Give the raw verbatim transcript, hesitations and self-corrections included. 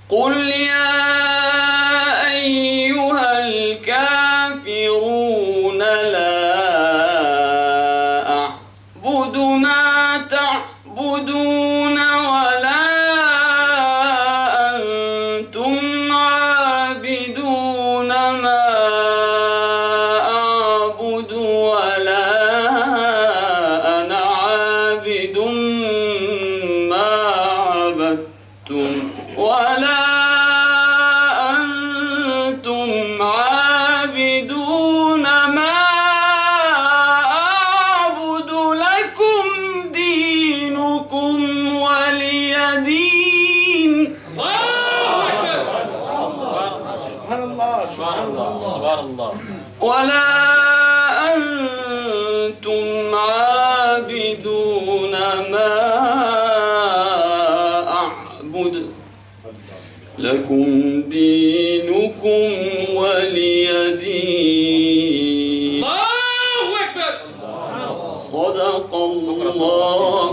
قل يا أيها الكافرون لا أعبد ما تعبدون ولا أنتم عابدون ما أعبد ولا أنا عابد ما عبدتم ولا أنتم عابدون ما أعبد لكم دينكم ولي دين. سبحان الله سبحان الله سبحان الله. ولا أنتم عابدون ما أعبد لكم دينكم ولي دين. الله أكبر. صدق الله.